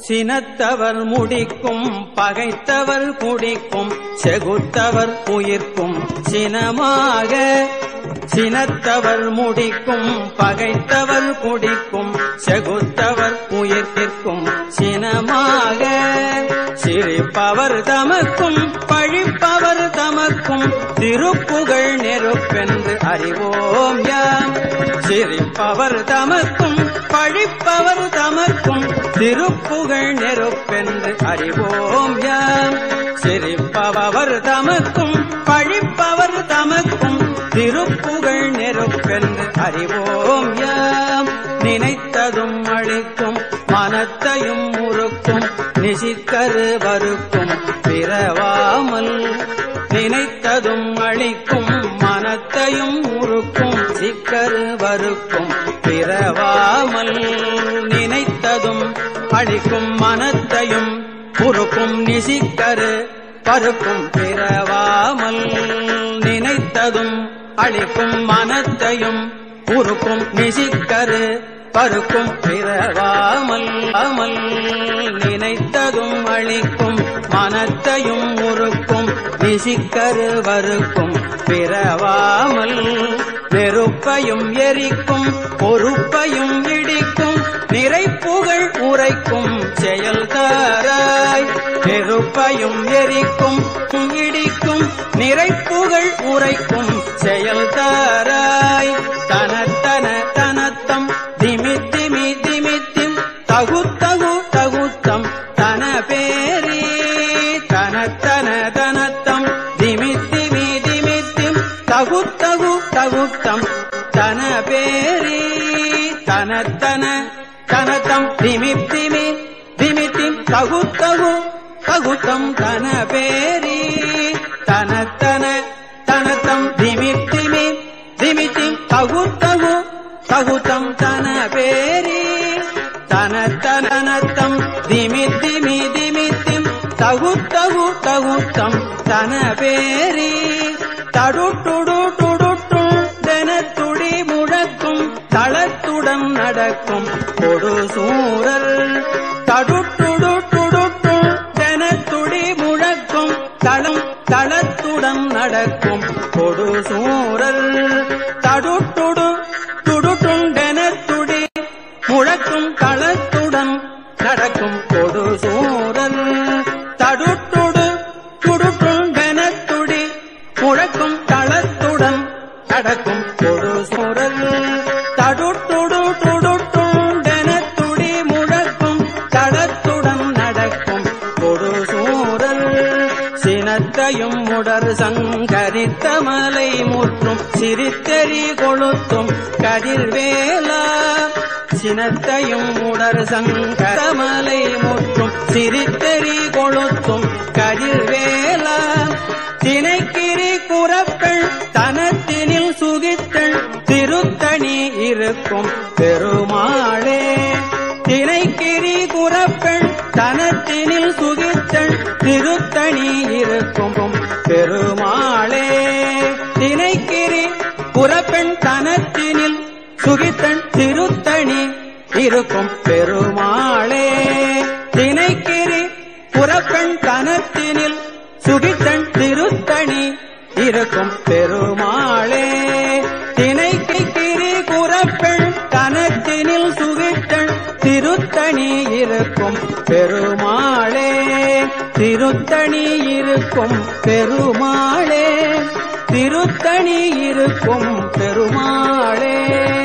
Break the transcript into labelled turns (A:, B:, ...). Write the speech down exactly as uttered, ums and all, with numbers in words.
A: சினத்தவர் முடிக்கும் பகைத்தவர் குடிக்கும் செகுத்தவர் உயிர்க்கும் சினமாக சினத்தவர் முடிக்கும் பகைத்தவர் குடிக்கும் செகுத்தவர் உயிர்க்கும் சினமாக சிரிப்பவர் தமக்கும் பழிப்பவர் தமக்கும் திருப்புகழ் நெருப்பென்று அறிவோம் யாம் சிரிப்பவர் தமக்கும் பழிப்பவர் தமக்கும் திருப்புகழ் நெருப்பென்று அறிவோம் யாம் சிரிப்பவர் தமக்கும் பழிப்பவர் தமக்கும் திருப்புகழ் நெருப்பென்று அறிவோம் யாம் நினைத்ததும் அழிக்கும் மனத்தையும் முறுக்கும் நிசிக்கரு வருக்கும் பிறவாமல் நினைத்ததும் அழிக்கும் மனத்தையும் முறுக்கும் சிக்கரு வருக்கும் பிறவாமல் நினைத்ததும் அழிக்கும் மனத்தையும் முறுக்கும் நிசிக்கரு பருக்கும் பிறவாமல் நினைத்ததும் அழிக்கும் மனத்தையும் உருக்கும் நிசிக்கரு பருக்கும் பிறவாமல் அமல் நினைத்ததும் அழிக்கும் மனத்தையும் உருக்கும் நிசிக்கரு வருக்கும் பிறவாமல் நெருப்பையும் எரிக்கும் பொறுப்பையும் இடிக்கும் நிறைப்புகழ் உரைக்கும் செயல் தாராய் நெருப்பையும் எரிக்கும் இடிக்கும் நிறைப்புகழ் உரைக்கும் செயல் தாராய் தனத்தன தனத்தம் திமித்திமி திமித்திம் தகுத்தகு தகுத்தம் தன பேரி தனத்தன தனத்தம் திமித்திமி திமித்திம் தகுத்தகு தகுத்தம் தன பேரி தனத்தன தனத்தம் திமித்திமி திமித்திம் தகுத்தகு தகுத்தம் தன பேரி தனத்தன தனத்தம் திமித்திமி திமித்திம் தகுத்தகு தகுத்தம் தன பேரி தனத்தனத்தம் திமித்திமி திமித்திம் தகுத்தகு தகுத்தம் தன பேரி தடுட்டுடு துடுட்டும் தெனத்துடி முழக்கும் தளத்துடன் நடக்கும் கொடு சூரல் தடுட்டுடு துடுட்டும் தெனத்துடி முழக்கும் தளம் தளத்துடன் நடக்கும் கொடு சூரல் தடுட்டுடு துடுட்டும் தெனத்துடி முழக்கும் தளத்துடன் நடக்கும் கொடு சூரல் தடுட்டுடு துடுட்டும் தெனத்துடி முழக்கும் தளத்துடன் நடக்கும் கொடு சூரல் தடுட்டுடு துடுட்டும் தெனத்துடி முழக்கும் தளத்துடன் நடக்கும் கொடு சூரல் சினத்தையும் முடர் சங்கரித்த மலை முற்றும் சிரித்தெறி கொளுத்தும் கதிர்வேலா சினத்தையும் உடர் சங்கரமலை முற்றும் சிரித்தெறி கொளுத்தும் கதிர்வேலா தினைக்கிரி குறப்பெண் தனத்தினில் சுகித்தள் திருத்தணி இருக்கும் பெருமாளே தினைக்கிரி குறப்பெண் தனத்தினில் சுகித்தள் திருத்தணி இருக்கும் பெருமாளே தினைக்கிரி குறப்பெண் தனத்தினில் சுகித்தன் திருத்தணி இருக்கும் பெருமாளே தினைக்கிரி புறப்பெண் தனத்தினில் சுகித்தன் திருத்தணி இருக்கும் பெருமாளே தினைக்கிரி புறப்பெண் தனத்தினில் சுகித்தன் திருத்தணி இருக்கும் பெருமாளே திருத்தணி இருக்கும் பெருமாளே திருத்தணி இருக்கும் பெருமாளே